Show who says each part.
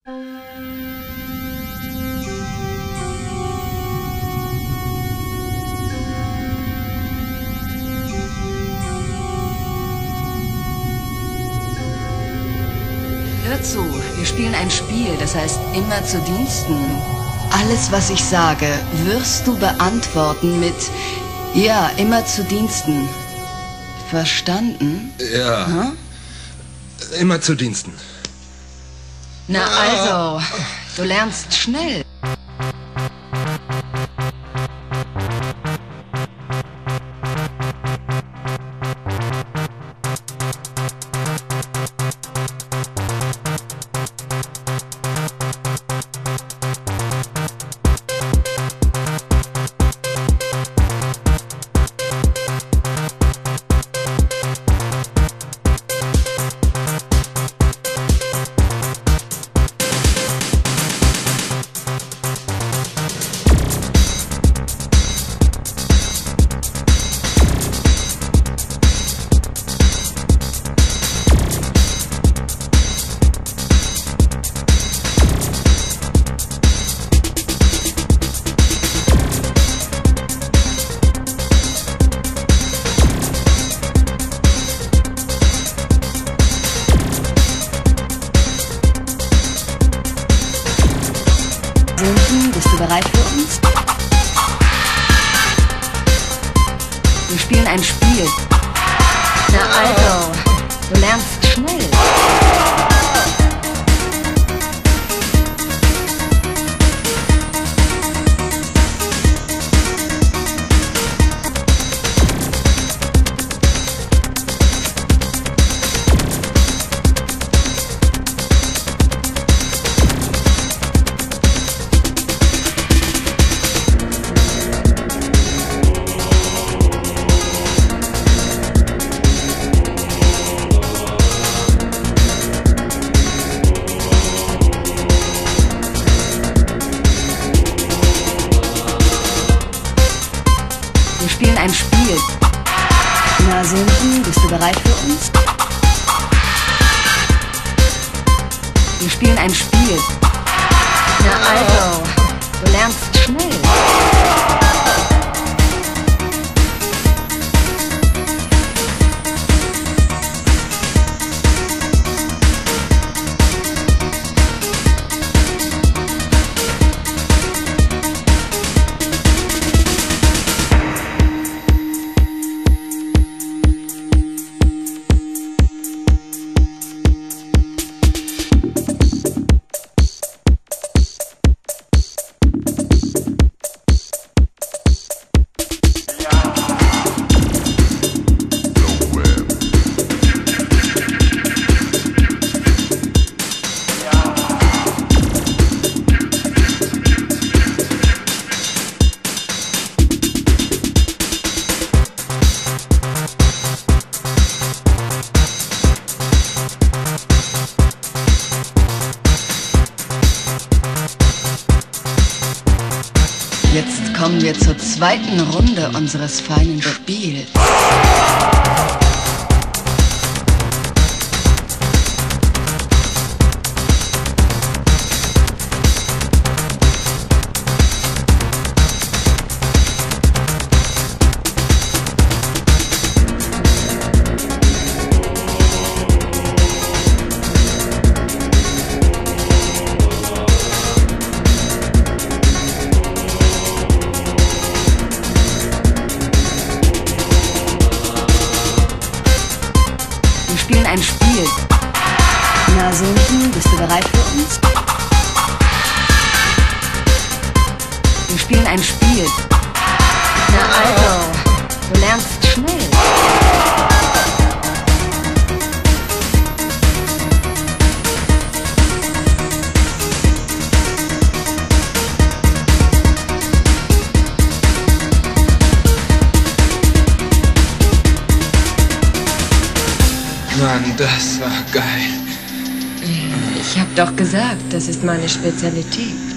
Speaker 1: Hör zu, wir spielen ein Spiel, das heißt immer zu Diensten. Alles, was ich sage, wirst du beantworten mit ja, immer zu Diensten. Verstanden?
Speaker 2: Ja.
Speaker 1: Hm?
Speaker 2: Immer zu Diensten.
Speaker 1: Na also, du lernst schnell. Bist du bereit für uns? Wir spielen ein Spiel. Na also, du lernst schnell. Wir spielen ein Spiel. Na, Söhnchen, bist du bereit für uns? Wir spielen ein Spiel. Na also, du lernst schnell. Jetzt kommen wir zur zweiten Runde unseres feinen Spiels. Wir spielen ein Spiel. Na, Söhnchen, bist du bereit für uns? Wir spielen ein Spiel. Na also, du lernst schnell.
Speaker 2: Mann, das war geil.
Speaker 3: Ich hab doch gesagt, das ist meine Spezialität.